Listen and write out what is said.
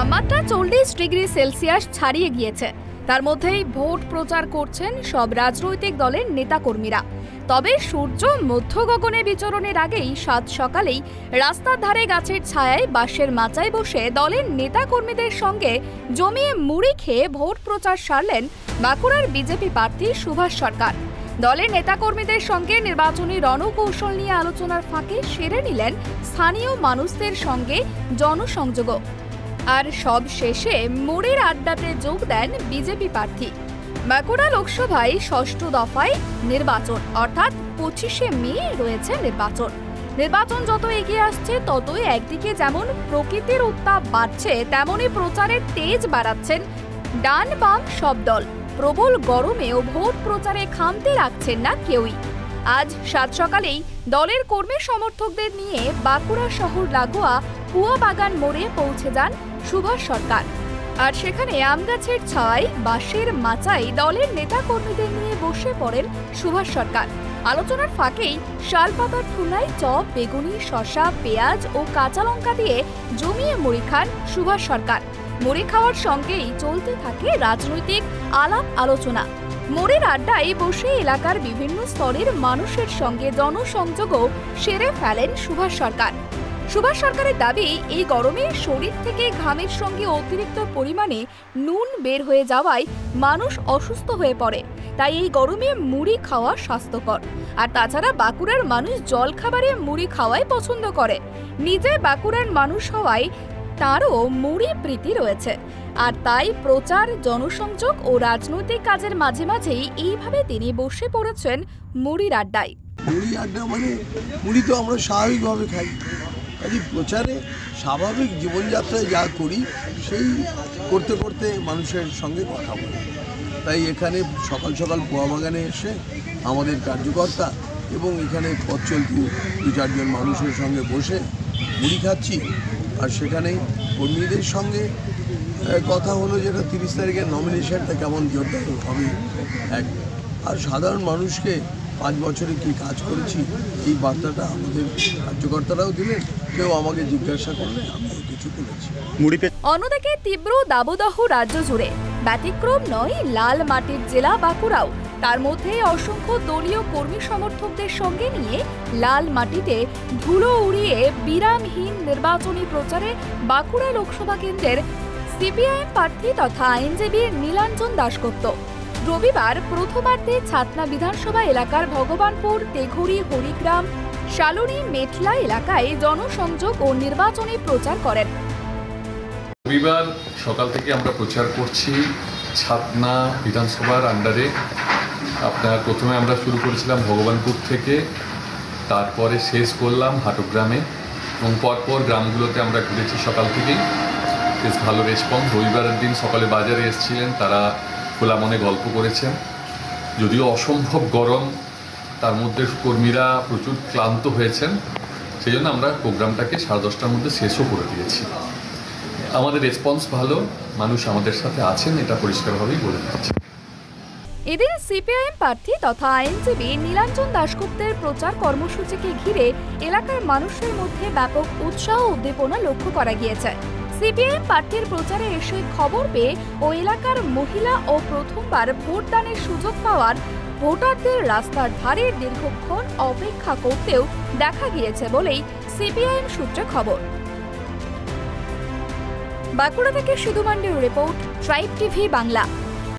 তাপমাত্রা 40 degree Celsius ছাড়িয়ে গিয়েছে। তার মধ্যেই ভোট প্রচার করছেন সব রাজনৈতিক দলের নেতাকর্মীরা। তবে সূর্য মধ্য গগনে বিচরণের আগেই সাত সকালেই রাস্তার ধারে গাছের ছায়ায় বাঁশের মাচায় বসে দলের নেতাকর্মীদের সঙ্গে জমিয়ে মুড়ি খেয়ে ভোট প্রচার সারলেন বাঁকুড়ার বিজেপি প্রার্থী সুভাষ সরকার। দলের নেতাকর্মীদের সঙ্গে নির্বাচনী রণকৌশল নিয়ে আলোচনার ফাঁকে সেরে নিলেন স্থানীয় মানুষদের সঙ্গে জনসংযোগ। আর সব শেষে মুড়ির আড্ডাতে যোগ দেন বিজেপি প্রার্থী। বাঁকুড়া লোকসভায় ষষ্ঠ দফায় নির্বাচন অর্থাৎ 25শে মে রয়েছে নির্বাচন যত এগিয়ে আসছে ততই একদিকে যেমন প্রকৃতির উত্তাপ বাড়ছে, তেমনি প্রচারের তেজ বাড়াচ্ছেন ডান বাম সব দল। প্রবল গরমেও ভোট প্রচারে খামতে রাখছেন না কেউই। আজ সাত সকালেই দলের কর্মী সমর্থকদের নিয়ে বাঁকুড়া শহর লাগোয়া কুয়াবাগান মোড়ে পৌঁছে যান সুভাষ সরকার। আর সেখানে আমগাছের ছায়ায় বাঁশের মাচায় দলের নেতাকর্মীদের নিয়ে বসে পড়েন সুভাষ সরকার। আলোচনার ফাঁকেই শালপাতার ঠুলায় চপ, বেগুনি, শসা, পেঁয়াজ ও কাঁচা লঙ্কা দিয়ে জমিয়ে মুড়ি খান সুভাষ সরকার। মুড়ি খাওয়ার সঙ্গেই চলতে থাকে রাজনৈতিক আলাপ আলোচনা। মোড়ের আড্ডায় বসে এলাকার বিভিন্ন স্তরের মানুষের সঙ্গে জনসংযোগও সেরে ফেলেন সুভাষ সরকার। সুভাষ সরকারের দাবি, এই গরমে শরীর থেকে ঘামের সঙ্গে অতিরিক্ত পরিমাণে নুন বের হয়ে যাওয়ায় মানুষ অসুস্থ হয়ে পড়ে, তাই এই গরমে মুড়ি খাওয়া স্বাস্থ্যকর। আর তাছাড়া বাঁকুড়ার মানুষ জলখাবারে মুড়ি খাওয়াই পছন্দ করে। নিজে বাঁকুড়ার মানুষ হওয়ায় তারও মুড়ি প্রীতি রয়েছে। আর তাই প্রচার, জনসংযোগ ও রাজনৈতিক কাজের মাঝে মাঝেই এইভাবে তিনি বসে পড়েছেন মুড়ির আড্ডায়। মুড়ি আড্ডা মানে মুড়ি তো আমরা স্বাভাবিকভাবে খাই, কাজে প্রচারে স্বাভাবিক জীবনযাত্রায় যা করি সেই করতে করতে মানুষের সঙ্গে কথা বলি। তাই এখানে সকাল সকাল কুয়াবাগানে এসে আমাদের কার্যকর্তা এবং এখানে পথ চলতি 2-4 জন মানুষের সঙ্গে বসে মুড়ি খাচ্ছি। আর সেখানে কর্মীদের সঙ্গে কথা হলো যেটা 30 তারিখের নমিনেশনটা কেমন জোরদার হবে এক, আর সাধারণ মানুষকে 5 বছরে কি কাজ করেছি এই বার্তাটা আমাদের কার্যকর্তারাও দিলেন। কেউ আমাকে জিজ্ঞাসা করলে আমি কিছু বলেছি। অন্যদিকে তীব্র দাবদাহ রাজ্য জুড়ে, ব্যতিক্রম নয় লাল মাটির জেলা বাঁকুড়াও। তার মধ্যে অসংখ্য দলীয় কর্মী সমর্থকদের সঙ্গে নিয়ে লাল মাটিতে ধুলো উড়িয়ে বিরামহীন নির্বাচনী প্রচারে বাঁকুড়া লোকসভা কেন্দ্রের সিপিআইএম প্রার্থী তথা আইনজীবী নীলাঞ্জন দাশগুপ্ত। রবিবার প্রথমার্ধে ছাতনা বিধানসভা এলাকার ভগবানপুর, তেঘুরি, হরিগ্রাম, শালুরি, মেটলা এলাকায় জনসংযোগ ও নির্বাচনী প্রচার করেন। রবিবার সকাল থেকে আমরা প্রচার করছি ছাতনা বিধানসভার আন্ডারে। আপনার প্রথমে আমরা শুরু করেছিলাম ভগবানপুর থেকে, তারপরে শেষ করলাম হাটগ্রামে এবং পরপর গ্রামগুলোতে আমরা ঘুরেছি সকাল থেকেই। বেশ ভালো রেসপন্স। রবিবারের দিন সকালে বাজারে এসেছিলেন, তারা খোলা মনে গল্প করেছেন। যদিও অসম্ভব গরম, তার মধ্যে কর্মীরা প্রচুর ক্লান্ত হয়েছেন, সেই জন্য আমরা প্রোগ্রামটাকে 10:30টার মধ্যে শেষও করে দিয়েছি। আমাদের রেসপন্স ভালো, মানুষ আমাদের সাথে আছেন, এটা পরিষ্কারভাবেই বলে দিচ্ছে। এদিন সিপিআইএম প্রার্থী তথা আইনজীবী নীলাঞ্জন দাশগুপ্তের প্রচার কর্মসূচিকে ঘিরে এলাকার মানুষের মধ্যে ব্যাপক উৎসাহ উদ্দীপনা লক্ষ্য করা গিয়েছে। সিপিআইএম প্রার্থীর প্রচারে এসে খবর পেয়ে ও এলাকার মহিলা ও প্রথমবার ভোটদানের সুযোগ পাওয়ার ভোটারদের রাস্তার ধারে দীর্ঘক্ষণ অপেক্ষা করতেও দেখা গিয়েছে বলেই সিপিআইএম সূত্রে খবর। বাঁকুড়া থেকে সিধু মান্ডির রিপোর্ট, ট্রাইব টিভি বাংলা।